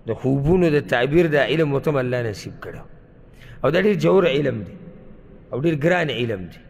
د خوبونو د تعبیر دا علم ورته الله نصیب کړی او دا ډېر جوړ علم دی او ډېر ګران علم دی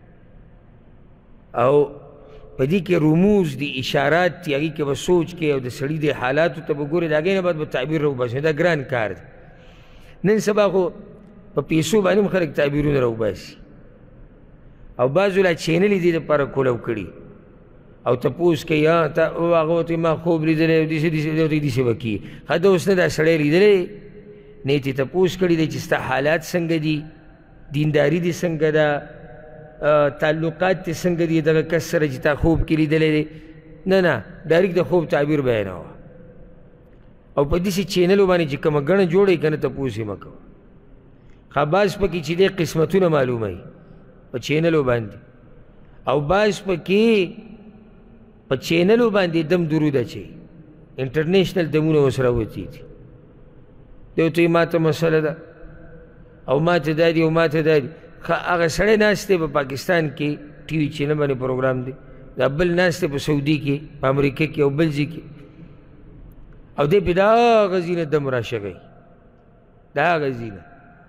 او په دې کې رموز دي اشارات دي هغې کې به سوچ کې او د سړي د حالاتو ته به ګورې د هغې نه بعد به تعبیر راوباسي دا ګران کار دی نن سبا خو په پیسو باندې هم خلک تعبیرونه راوباسي او بعضو لا چینل یې دې دپاره کولو کړي او تپوس کوي هغه ورته ما خوب لیدلی او داسې داسې به کي ښه ده اوس نه دا سړی لیدلی نه یې ترې تپوس کړي دی چې ستا حالات څنګه دي دینداري دې څنګه ده تعلقات دې څنګه دي دغه کس سره چې تا خوب کې لیدلی دی نه ډایرکټ د خوب تعبیر بیانوه او په داسې چینلو باندې چې کومه ګڼه جوړوي که نه تپوس یې مه کوه ښه بعض پکې چې دی قسمتونه معلوموي په چینلو باندې او بعض پکې په چینلو باندې دم درود اچوي انټرنیشنل دمونه ورسره وتي دي دی ورته وایي ما ته مسله ده او ما ته دا دي او ما ته دا دي هغه سړی ناست دی په پاکستان کې ټي وي چینل باندې پروګرام دی دا بل ناست دی په سعودي کې په امریکا کې او بل ځای کې او دی پې د هغه ځای نه دم راشګوي د هغه ځای نه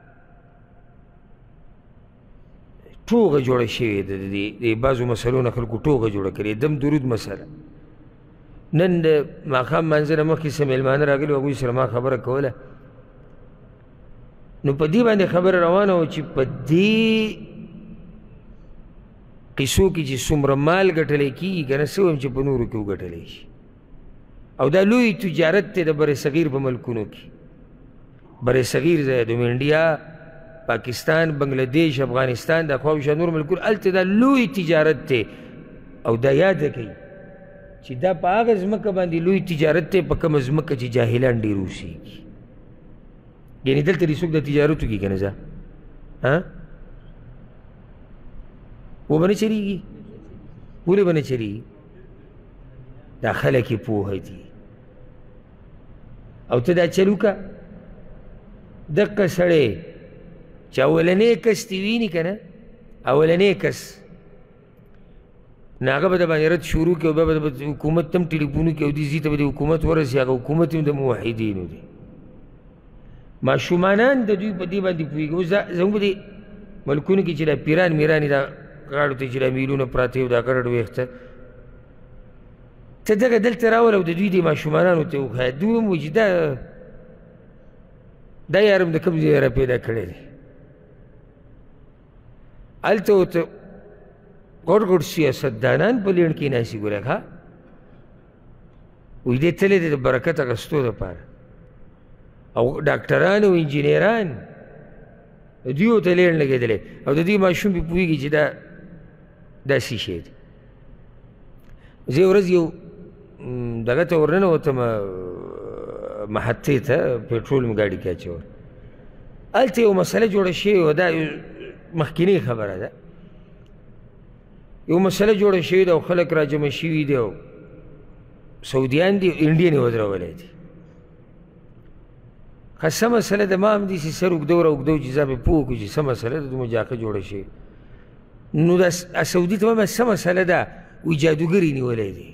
ټوغه جوړه شوې ده د بعضو مسلو نه خلکو ټوغه جوړه کړې دم درود مسله نن د ماښام مانځه نه مخکې څه مېلمانه راغلي وو هغوی سره ما خبره کوله نو په دې باندې خبره روانه وه چې په دې قصو کې چې څومره مال ګټلی کېږي که نه څه وایم چې په نورو کې وګټلی شي او دا لوی تجارت دی د بر صغیر په ملکونو کې بر صغیر ځای د انډیا پاکستان بنګلادیش افغانستان د خواوشا نور ملکونه هلته دا لوی تجارت دی او دا یاده کوي چې دا په هغه ځمکه باندې لوی تجارت دی په کومه ځمکه چې جاهلان ډېر اوسېږي یعنې دلته دې څوک د تجارت وکړي که نه ځه وبه نه چلېږي ولې به نه چلېږي دا خلک یې پوهه دي او ته دا چل وکړه دقه سړی چې اولنی کس دې ویني که نه اولنی کس نو هغه به د باندې رد شروع کړي او بیا به د حکومت ته هم ټلیفون وکړي او دې ځای ته به د حکومت ورسي هغه حکومت هم د موحدینو دی ماشومانان د دوی په دې باندې پوهېږي اوس زموږ په دې ملکونو کې چې دا پیران میران دا غاړو ته چې دا میلونه پراته وي دا ګډ ویښته ته دغه دلته راوله او د دوی دې ماشومانانو ته وښایه دوی هم وایي چې دا یار هم د کوم ځای را پیدا کړی دی هلته ورته غټ غټ سیاستدانان په لېڼ کې ناستي ګوره ښه وایي دی تللی دی د برکت اخیستو دپاره او ډاکټران او انجینران دوی ورته لېڼ لګېدلی او د دوی ماشوم پې پوهېږي چې دا څه شی دی زه یو ورځ یو دغه ته ورننوتم محطې ته پېټرول مې ګاډي کې اچول هلته یو مسله جوړه شوې وه دا مخکینۍ خبره ده یو مسله جوړه شوې ده او خلک راجمع شوي دي او سعودیان دي انډین یې ودرولی دي ښه څه مسله ده ما هم داسې سر اوږدو را اوږدو چې ځان مې پوه کړو چې څه مسله ده دومره جاقه جوړه شوې نو دا سعودي ته وایم څه مسله ده وایي جادوګر یې نیولی دی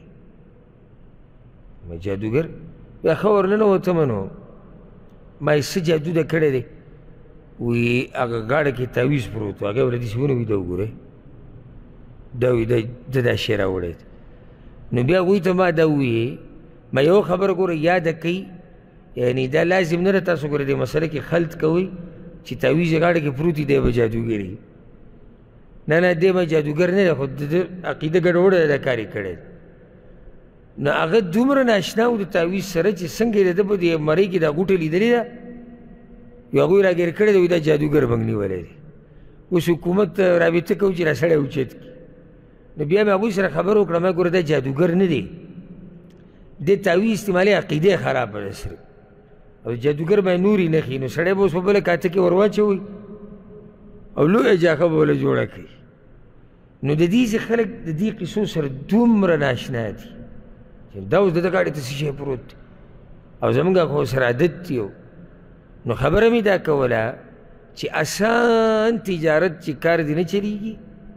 جادوګر بیا ښه ورننوتم نو ما یې څه جادو ده کړی دی وایي هغه غاړه کې تعویز پروت و هغه یې وله داسې ونیوي دا وګورئ دا وایي ده دا شی راوړی دی نو بیا هغوی ته ما دا ووایي ما یو خبره ګوره یاده کوي یعنې دا لازم نه ده تاسو ګوره دې مسله کې خلط کوئ چې تعویز یې غاړه کې پروت وي دی به جادوګر وي نه دی به جادوګر نه دی خو د عقیده ګډوډه ده دا کار یې کړی دی نو هغه دومره ناشنا و د تعویز سره چې څنګه یې د ده په دې مرۍ کې دا غوټه لیدلې ده یو هغوی راګیر کړی دی وایي دا جادوګر موږ نیولی دی اوس حکومت ته رابطه کوو چې را سړی اوچت کړي نو بیا مې هغوی سره خبره وکړه ما ګوره دا جادوګر نه دی دې تعویز استعمالي عقیده خرابه ده صرف او جادوګر باندې نورې نښي نو سړی به اوس په بله کاته کې ور واچوئ او لویه جاښه به وله جوړه کړي نو د دې خلک د دې قصو سره دومره ناشنا دي چې دا اوس د ده غاړې ته څه شی پروت دی او زموږ خو سره عادت دی نو خبره مې دا کوله چې اسان تجارت چې کار دی نه چلېږي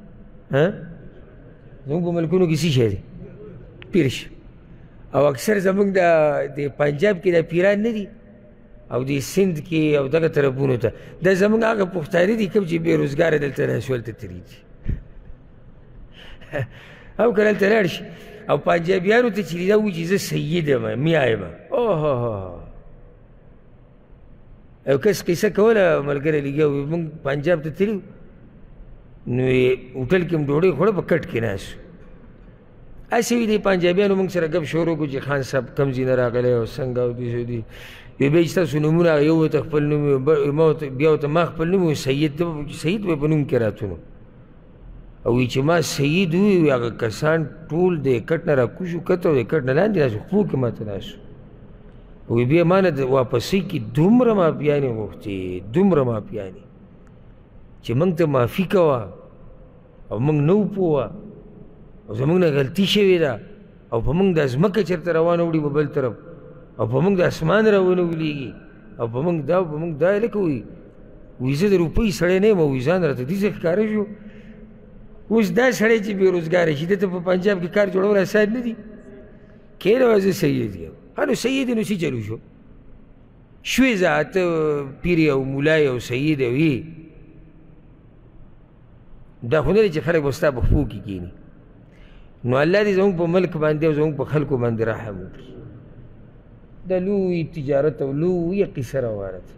زموږ په ملکونو کې څه شی دی پیر شي او اکثر زموږ د پنجاب کې دا پیران نه دي او دې سند کې او دغه طرفونو ته دا زموږ هغه پښتانه دي کوم چې بېروزګاره دلته ناشول ته تللي دي او که دلته لاړ شي او پنجابیانو ته چې دا وایي چې زه سید یم میا یم اوه یو کس قصه کوله ملګری لګیا وي موږ پنجاب ته تللي نو یې هوټل کې م ډوډۍ خوړه په کټ کې ناست هسې وي دې پنجابیانو موږ سره ګپ شروع کړو چې خان صاحب کوم ځای نه راغلی او څنګه او داسې او داسې وی بیا چې ستاسو نومونه یو ورته خپل نوم بیا ورته ما خپل نوم وي سید به په نوم کې راتلو او وی چې ما سید وي هغه کسان ټول د کټ نه راکوز شو کته او د کټ نه لاندې ناست خپلو کې ماته ناست وی بیا ما نه د واپسۍ کې دومره مافیانې غوښتې دومره مافیانې چې موږ ته معافي کوه او موږ نه وپوه او زموږ نه غلطي شوې ده او په موږ دا ځمکه چېرته روانه وړي په بل طرف او په موږ د اسمان راونه ولیږي او په موږ دا او په موږ دا لکه وی زه د روپۍ سړی نه یم او وی ځان راته داسې ښکاره شو اوس دا سړی چې بېروزګاره شي دته په پنجاب کې کار جوړول اسان نه دي کېله زه سید یم نو سید نو څه چلو شو شوې زه ته پیر او ملای او سید او یې دا خو نه دی چې خلک به ستا په پښو کې کښېني نو الله دې زموږ په ملک باندې او زموږ په خلکو باندې رحم وکړي دا لوی تجارت او لویه قصه روانه ده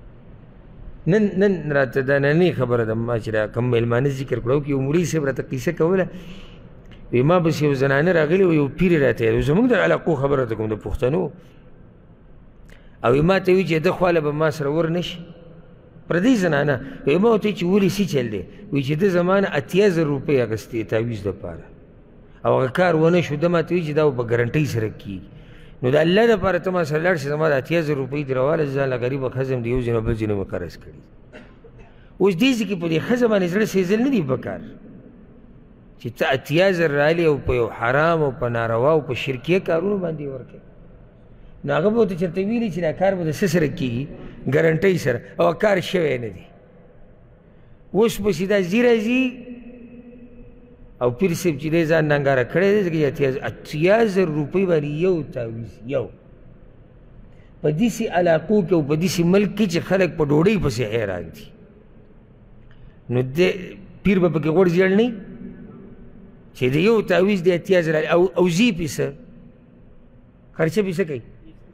نن راته دا نننۍ خبره ده ما چې دا کوم میلمانه ذکر کړو کې یو مولوي صاحب راته قصه کوله وی ما بس یو زنانه راغلې و یو پیر راته یو زموږ د علاقو خبره ته کوم د پښتنو او ما ته وی چې ده خواله به ما سره ور نه شي پردۍ زنانه وی ما ورته وی چې ولې څه چل دی وی چې ده زما نه 80,000 روپۍ اخیستې تعویض دپاره او هغه کار ونه شو ده ما ته وی چې دا په ګرنټۍ سره کېږي نو د الله دپاره ته ما سره لاړ شي زما د 80,000 روپۍ دې راواله ځان له غریبه ښځه م د یو ځای نه بل ځای نه مې قرض کړي اوس دې ځای کې په دې ښځه باندې زړه سېزل نه دي پکار چې ته 80,000 رالې او په یو حرام او په ناروا او په شرکیه کارونو باندې ورکړې نو هغه به ورته چېرته ویلي چې دا کار به د څه سره کېږي ګرنټۍ سره او کار شوی نه دی اوس پسې دا ځي راځي او پیر صاحب چې دی ځان ننګاره کړی دی ځکه چې 80,000 روپۍ باندې یو تعویض یو په داسې علاقو کې او په داسې ملک کې چې خلک په ډوډۍ پسې حیران دي نو پیر به پکې غوړ زیړ نه چې د یو تعویض د 80,000 او زی پیسه خرچه پیسه کوي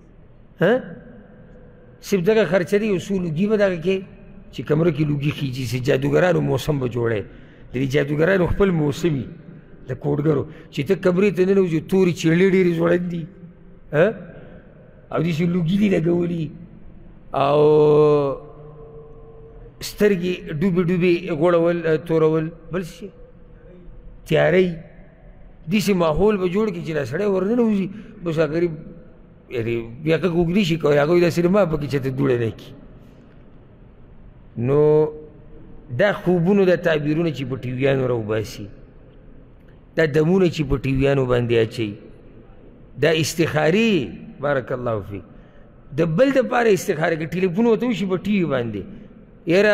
صرف دغه خرچه دی یو څو لوګي به دغه کې چې کمره کې لوګي خیجي چې جادوګرانو موسم به جوړی د دې جادوګرانو خپل موسم وي د کوډګرو چې ته کمرې ته ننوځې تورې چیړلې ډېرې ځوړند دي او داسې لوګي دي لګولي او سترګې ډوبې ډوبې غوړول تورول بل څه تیارۍ داسې ماحول به جوړ کړي چې دا سړی ورننوځي بس هغه غریب یعنې بیا که اوږدې شي کولی هغوی داسې ما پکې چېرته دوړه نه کړي نو دا خوبونو دا تعبیرونه چې په ټیویانو راوباسي دا دمونه چې په ټیویانو باندې اچوي دا استخاري بارک الله فیک د بل دپاره استخاره کوي ټلیفون ورته وشي په ټي وي باندې یاره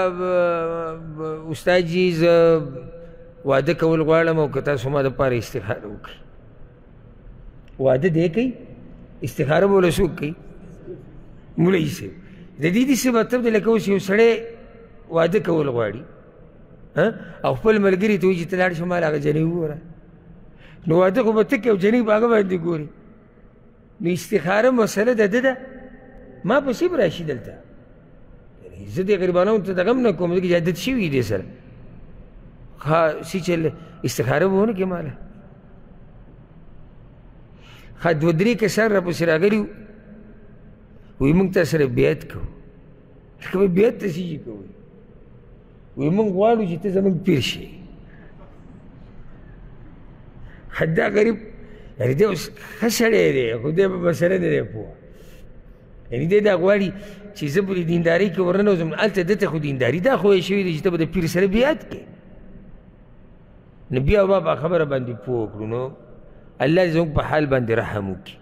استاد جي زه واده کول غواړم او که تاسو ما دپاره استخاره وکړئ واده دی کوي استخاره به له څوک کوي مولوي صاحب د دې داسې مطلب دی لکه اوس یو سړی واده کول غواړي او خپل ملګري ته وایي چې ته لاړ شه مال هغه جنۍ وګوره نو واده خو به ته کوې او جنۍ به هغه باندې ګوري نو استخاره مسله د ده ده ما پسې به راشي دلته زه دې غریبانو ته دغه هم نه کوم ځکه چې عادت شوي دې سره ښه څه چل استخاره به ونه کړې ماله ښه 2-3 کسان راپسې راغلي وایي موږ تا سره بیعت کوو لکه به بیعت ته څه شي کوئ وایي موږ غواړو چې ته زموږ پیر شي دا غریب یعنې دی اوس ښه سړی دی خو دی به مسله نه دی پوه یعنې دی دا غواړي چې زه به د دیندارۍ کې ورننوځم هلته ده ته خو دینداري دا خو یې شوي دی چې ته به د پیر سره بیعت کړې نو بیا ما په خبره باندې پوه کړو نو الله دې زموږ په حال باندې رحم وکړي